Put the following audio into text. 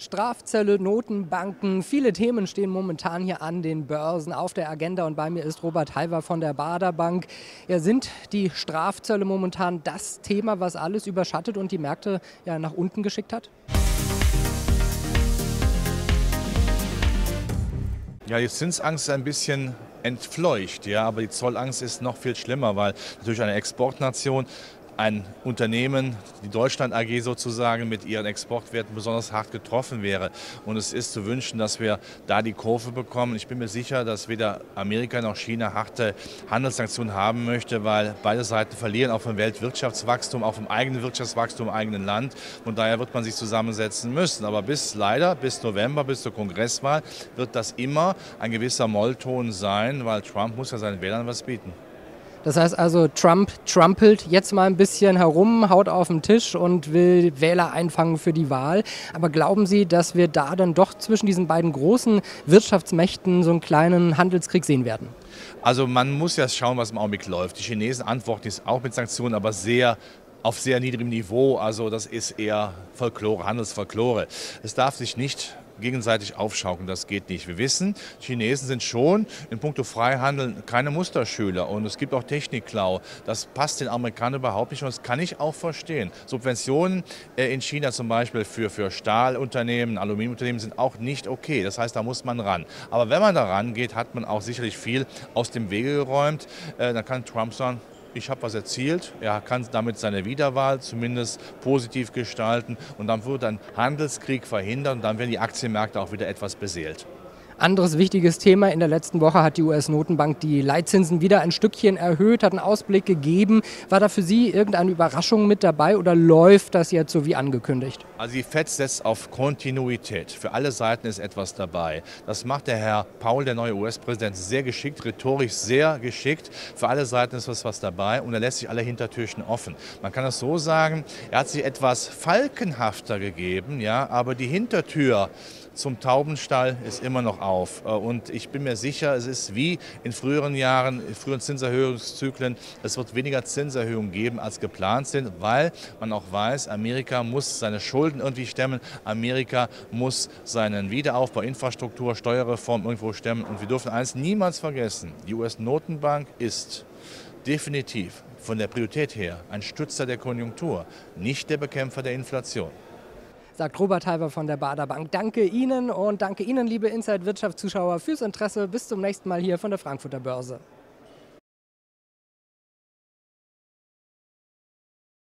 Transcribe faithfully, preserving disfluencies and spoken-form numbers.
Strafzölle, Notenbanken, viele Themen stehen momentan hier an den Börsen auf der Agenda und bei mir ist Robert Halver von der Baader Bank. Ja, sind die Strafzölle momentan das Thema, was alles überschattet und die Märkte ja nach unten geschickt hat? Ja, die Zinsangst ist ein bisschen entfleucht, ja, aber die Zollangst ist noch viel schlimmer, weil natürlich eine Exportnation, ein Unternehmen, die Deutschland A G sozusagen, mit ihren Exportwerten besonders hart getroffen wäre. Und es ist zu wünschen, dass wir da die Kurve bekommen. Ich bin mir sicher, dass weder Amerika noch China harte Handelssanktionen haben möchte, weil beide Seiten verlieren auch vom Weltwirtschaftswachstum, auch vom eigenen Wirtschaftswachstum im eigenen Land. Von daher wird man sich zusammensetzen müssen. Aber bis leider, bis November, bis zur Kongresswahl, wird das immer ein gewisser Mollton sein, weil Trump muss ja seinen Wählern was bieten. Das heißt also, Trump trumpelt jetzt mal ein bisschen herum, haut auf den Tisch und will Wähler einfangen für die Wahl. Aber glauben Sie, dass wir da dann doch zwischen diesen beiden großen Wirtschaftsmächten so einen kleinen Handelskrieg sehen werden? Also man muss ja schauen, was im Augenblick läuft. Die Chinesen antworten jetzt auch mit Sanktionen, aber sehr auf sehr niedrigem Niveau. Also das ist eher Folklore, Handelsfolklore. Es darf sich nicht gegenseitig aufschaukeln, das geht nicht. Wir wissen, Chinesen sind schon in puncto Freihandel keine Musterschüler und es gibt auch Technikklau. Das passt den Amerikanern überhaupt nicht und das kann ich auch verstehen. Subventionen in China zum Beispiel für, für Stahlunternehmen, Aluminiumunternehmen sind auch nicht okay. Das heißt, da muss man ran. Aber wenn man da rangeht, hat man auch sicherlich viel aus dem Wege geräumt. Dann kann Trump sagen, ich habe was erzielt, er kann damit seine Wiederwahl zumindest positiv gestalten und dann wird ein Handelskrieg verhindert und dann werden die Aktienmärkte auch wieder etwas beseelt. Anderes wichtiges Thema, in der letzten Woche hat die U S-Notenbank die Leitzinsen wieder ein Stückchen erhöht, hat einen Ausblick gegeben. War da für Sie irgendeine Überraschung mit dabei oder läuft das jetzt so wie angekündigt? Also die Fed setzt auf Kontinuität. Für alle Seiten ist etwas dabei. Das macht der Herr Powell, der neue U S-Präsident, sehr geschickt, rhetorisch sehr geschickt. Für alle Seiten ist was, was dabei und er lässt sich alle Hintertürchen offen. Man kann das so sagen, er hat sich etwas falkenhafter gegeben, ja, aber die Hintertür zum Taubenstall ist immer noch auf. Und ich bin mir sicher, es ist wie in früheren Jahren, in früheren Zinserhöhungszyklen, es wird weniger Zinserhöhungen geben, als geplant sind, weil man auch weiß, Amerika muss seine Schulden irgendwie stemmen, Amerika muss seinen Wiederaufbau, Infrastruktur, Steuerreform irgendwo stemmen. Und wir dürfen eins niemals vergessen, die U S-Notenbank ist definitiv von der Priorität her ein Stützer der Konjunktur, nicht der Bekämpfer der Inflation. Sagt Robert Halver von der Baader Bank. Danke Ihnen und danke Ihnen, liebe Inside Wirtschaft Zuschauer, fürs Interesse. Bis zum nächsten Mal hier von der Frankfurter Börse.